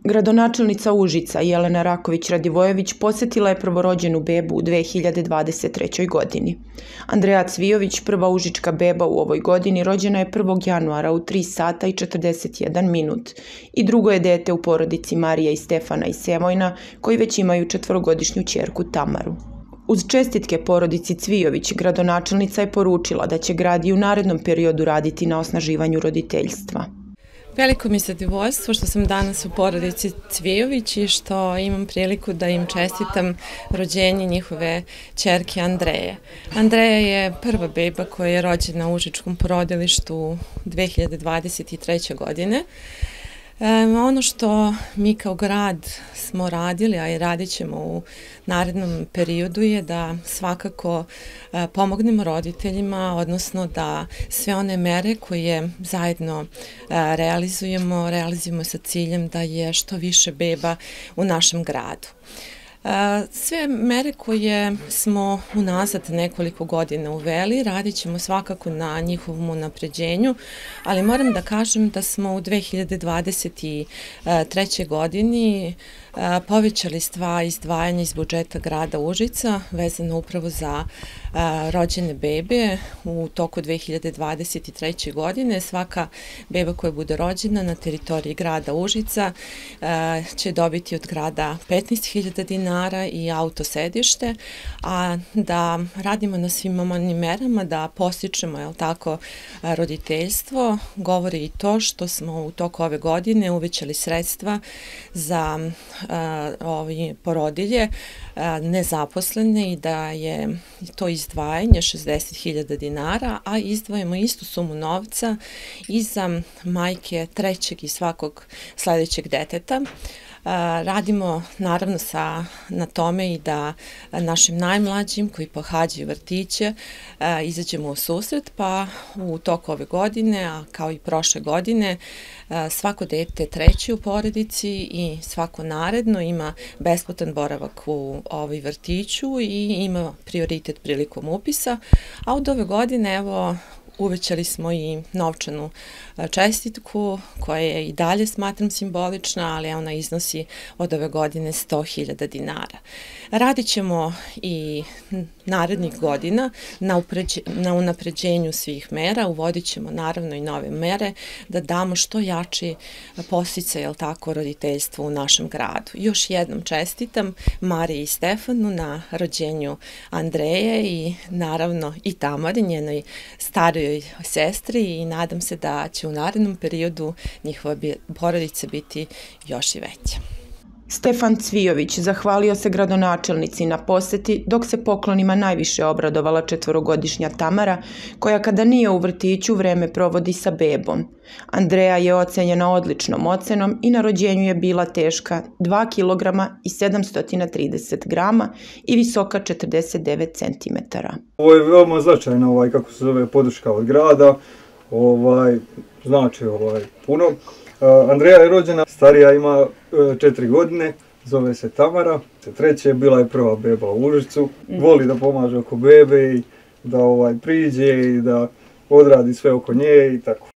Gradonačelnica Užica Jelena Raković-Radivojević posjetila je prvorođenu bebu u 2023. godini. Andreja Cvijović, prva užička beba u ovoj godini, rođena je 1. januara u 3 sata i 41 minut i drugo je dete u porodici Marija i Stefana iz Sevojna, koji već imaju 4-godišnju ćerku Tamaru. Uz čestitke porodici Cvijović, gradonačelnica je poručila da će grad i u narednom periodu raditi na osnaživanju roditeljstva. Veliko mi je zadovoljstvo što sam danas u porodici Cvijović i što imam priliku da im čestitam rođenje njihove ćerke Andreje. Andreja je prva beba koja je rođena u užičkom porodilištu 2023. godine. Ono što mi kao grad smo radili, a i radit ćemo u narednom periodu, je da svakako pomognemo roditeljima, odnosno da sve one mere koje zajedno realizujemo sa ciljem da je što više beba u našem gradu. Sve mere koje smo unazad nekoliko godina uveli, radit ćemo svakako na njihovom unapređenju, ali moram da kažem da smo u 2023. godini povećali izdvajanje iz budžeta grada Užica vezano upravo za rođene bebe. U toku 2023. godine svaka beba koja bude rođena na teritoriji grada Užica će dobiti od grada 15.000 dinara i auto sedište, a da radimo na svim onim merama da postičemo roditeljstvo, govori i to što smo u toku ove godine uvećali sredstva za porodilje nezaposlene i da je to izdvajanje 60.000 dinara, a izdvajamo istu sumu novca i za majke trećeg i svakog sledećeg deteta. Radimo naravno na tome i da našim najmlađim koji pohađaju vrtiće izađemo u susret, pa u toku ove godine, a kao i prošle godine, svako dete treće u porodici i svako naredno ima besplatan boravak u vrtiću i ima prioritet prilikom upisa, a od ove godine uvećali smo i novčanu čestitku koja je i dalje smatram simbolična, ali ona iznosi od ove godine 100.000 dinara. Radit ćemo i narednih godina na unapređenju svih mera, uvodit ćemo naravno i nove mere da damo što jači podsticaj roditeljstvu u našem gradu. Još jednom čestitam Mariji i Stefanu na rođenju Andreje i naravno i Tamari, njenoj starijoj sestri, i nadam se da će u narednom periodu njihova porodica biti još i veća. Stefan Cvijović zahvalio se gradonačelnici na poseti, dok se poklonima najviše obradovala 4-godišnja Tamara, koja kada nije u vrtiću vreme provodi sa bebom. Andreja je ocenjena odličnom ocenom i na rođenju je bila teška 2 kg i 730 grama i visoka 49 cm. Ovo je veoma značajna podrška od grada, znači puno. Andreja je rođena, starija ima 4 godine, zove se Tamara, treće, bila je prva beba u Užicu, voli da pomaže oko bebe i da priđe i da odradi sve oko nje i tako.